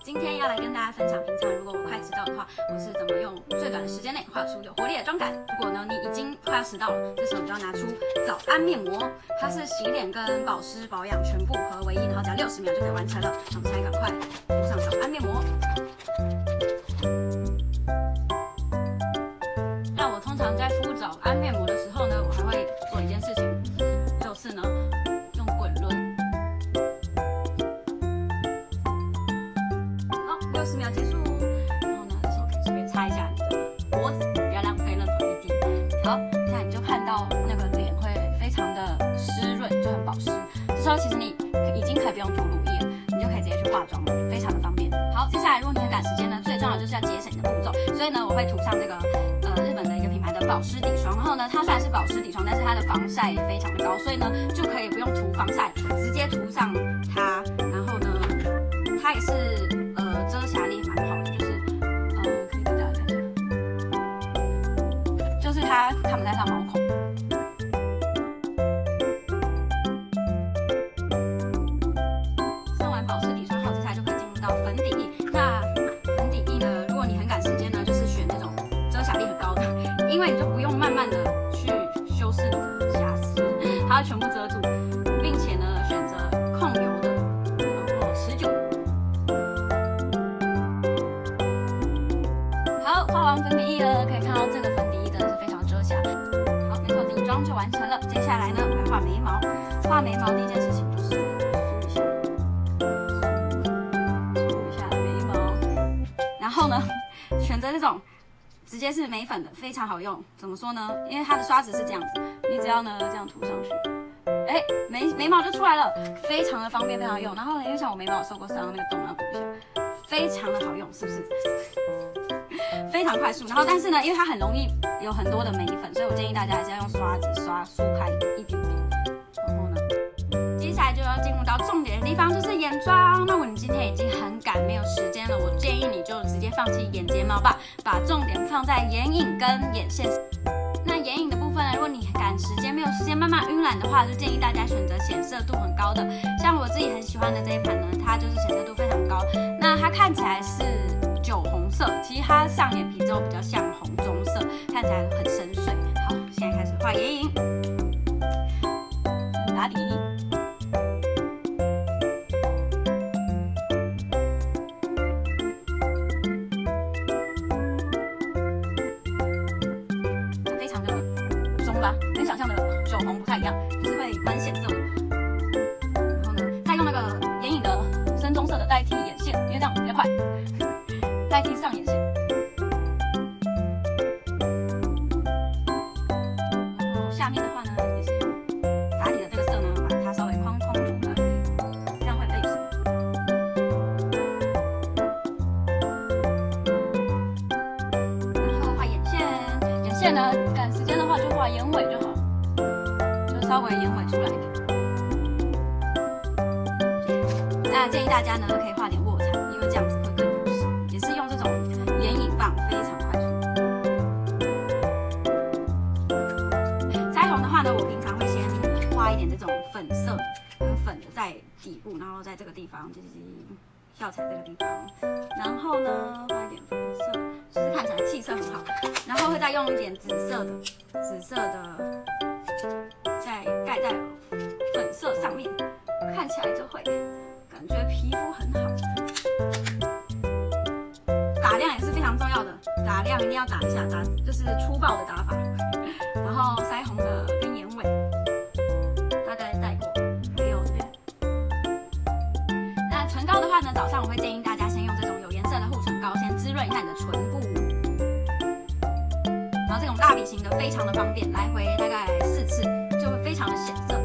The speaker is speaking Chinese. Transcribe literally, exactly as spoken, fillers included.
今天要来跟大家分享，平常如果我快迟到的话，我是怎么用最短的时间内画出有活力的妆感。如果呢你已经快要迟到了，这时候你就要拿出早安面膜，它是洗脸跟保湿保养全部合为一，然后只要六十秒就可以完成了。那我们现在赶快涂上早安面膜。那我通常在敷早安面膜的时候呢，我还会做一件事情，就是呢用滚轮。 六十秒结束，然后呢，这时候可以顺便擦一下你的脖子，不要浪费任何一滴。好，现在你就看到那个脸会非常的湿润，就很保湿。这时候其实你已经可以不用涂乳液了，你就可以直接去化妆了，非常的方便。好，接下来如果你很赶时间呢，最重要的就是要节省你的步骤，所以呢，我会涂上这个呃日本的一个品牌的保湿底霜。然后呢，它虽然是保湿底霜，但是它的防晒也非常的高，所以呢就可以不用涂防晒，直接涂上它。然后呢，它也是。 遮瑕力蛮好的，就是呃，可以给大家看一下，就是它看不太上毛孔。上完保湿底霜后，接下来就可以进入到粉底液。那粉底液呢，如果你很赶时间呢，就是选那种遮瑕力很高的，因为你就不用慢慢的去修饰你的瑕疵，它会全部遮住，并且呢，选择控油的，然后持久。 画完粉底液了，可以看到这个粉底液真的是非常遮瑕。好，没错，底妆就完成了。接下来呢，我来画眉毛。画眉毛第一件事情就是梳一下，梳一下眉毛。然后呢，选择这种直接是眉粉的，非常好用。怎么说呢？因为它的刷子是这样子，你只要呢这样涂上去，哎，眉眉毛就出来了，非常的方便，非常用。然后呢，因为像我眉毛有受过伤，那个洞要补一下，非常的好用，是不是？ 非常快速，然后但是呢，因为它很容易有很多的眉粉，所以我建议大家还是要用刷子刷梳开一点点。然后呢，接下来就要进入到重点的地方，就是眼妆。那如果你今天已经很赶，没有时间了，我建议你就直接放弃眼睫毛吧，把重点放在眼影跟眼线。那眼影的部分呢，如果你赶时间没有时间慢慢晕染的话，就建议大家选择显色度很高的，像我自己很喜欢的这一盘呢，它就是显色度非常高，那它看起来是 酒红色，其实它上眼皮之后比较像红棕色，看起来很深邃。好，现在开始画眼影，打底，非常的棕吧，跟想象的酒红不太一样，就是会蛮显色的。然后呢，再用那个眼影的深棕色的代替眼线，因为这样比较快。 代替上眼线，然后下面的话呢，也是用打底的这个色呢，把它稍微框框住了，这样会比较有神。然后画眼线，眼线呢，赶时间的话就画眼尾就好，就稍微眼尾出来一点。那建议大家呢，可以画点卧蚕，因为这样子会更有神。 是用这种眼影棒，非常快速。腮红的话呢，我平常会先画一点这种粉色的、很粉的在底部，然后在这个地方就是笑起来这个地方，然后呢画一点粉色，就是看起来气色很好。然后会再用一点紫色的，紫色的再盖在粉色上面，看起来就会感觉皮肤很好。 打亮也是非常重要的，打亮一定要打一下，打就是粗暴的打法。然后腮红的跟眼尾大概带过，还有这边。那唇膏的话呢，早上我会建议大家先用这种有颜色的护唇膏，先滋润一下你的唇部。然后这种蜡笔型的非常的方便，来回大概四次就会非常的显色。